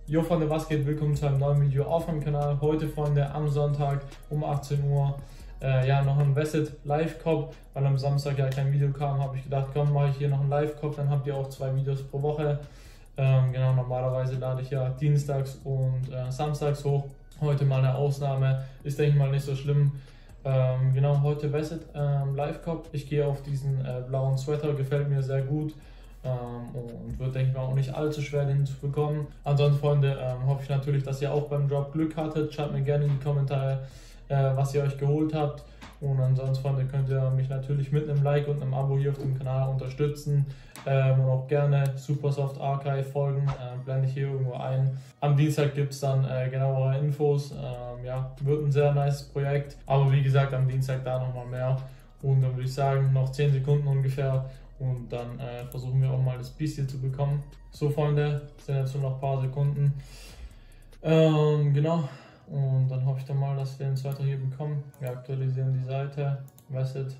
Jo Freunde, was geht? Willkommen zu einem neuen Video auf meinem Kanal. Heute Freunde am Sonntag um 18 Uhr noch ein Vesset Live-Cop, weil am Samstag ja kein Video kam, habe ich gedacht, komm, mache ich hier noch einen Live-Cop, dann habt ihr auch 2 Videos pro Woche. Genau, normalerweise lade ich ja dienstags und samstags hoch. Heute mal eine Ausnahme, ist denke ich mal nicht so schlimm. Genau, heute Vesset Live-Cop. Ich gehe auf diesen blauen Sweater, gefällt mir sehr gut. Und wird, denke ich mal, auch nicht allzu schwer, den zu bekommen. Ansonsten, Freunde, hoffe ich natürlich, dass ihr auch beim Drop Glück hattet. Schreibt mir gerne in die Kommentare, was ihr euch geholt habt. Und ansonsten, Freunde, könnt ihr mich natürlich mit einem Like und einem Abo hier auf dem Kanal unterstützen. Und auch gerne Supersoft Archive folgen, blende ich hier irgendwo ein. Am Dienstag gibt es dann genauere Infos. Ja, wird ein sehr nice Projekt. Aber wie gesagt, am Dienstag da nochmal mehr. Und dann würde ich sagen, noch 10 Sekunden ungefähr. Und dann versuchen wir auch mal das Biest hier zu bekommen. So Freunde, sind jetzt nur noch ein paar Sekunden. Genau. Und dann hoffe ich dann mal, dass wir den Sweater hier bekommen. Wir aktualisieren die Seite. Vesset.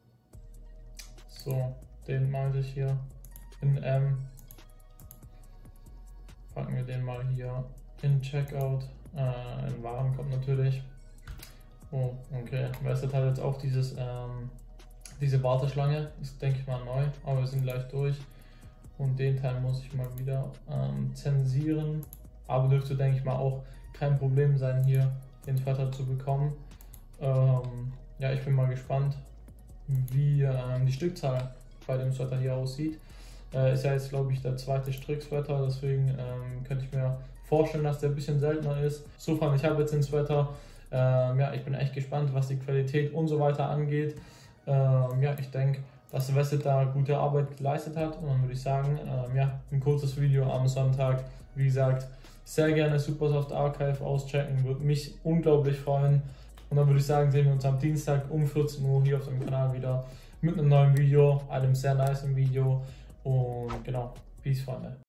So, den meinte ich hier in M. Packen wir den mal hier in Checkout. In Warenkorb natürlich. Oh, okay. Vesset hat jetzt auch diese Warteschlange, ist denke ich mal neu, aber wir sind gleich durch. Und den Teil muss ich mal wieder zensieren. Aber dürfte, denke ich mal, auch kein Problem sein, hier den Sweater zu bekommen. Ja, ich bin mal gespannt, wie die Stückzahl bei dem Sweater hier aussieht. Ist ja jetzt, glaube ich, der zweite Strick-Sweater, deswegen könnte ich mir vorstellen, dass der ein bisschen seltener ist. So, ich habe jetzt den Sweater. Ja, ich bin echt gespannt, was die Qualität und so weiter angeht. Ja, ich denke, dass Vesset da gute Arbeit geleistet hat. Und dann würde ich sagen, ja, ein kurzes Video am Sonntag. Wie gesagt, sehr gerne Supersoft Archive auschecken, würde mich unglaublich freuen. Und dann würde ich sagen, sehen wir uns am Dienstag um 14 Uhr hier auf dem Kanal wieder mit einem neuen Video, einem sehr nicen Video. Und genau, Peace, Freunde.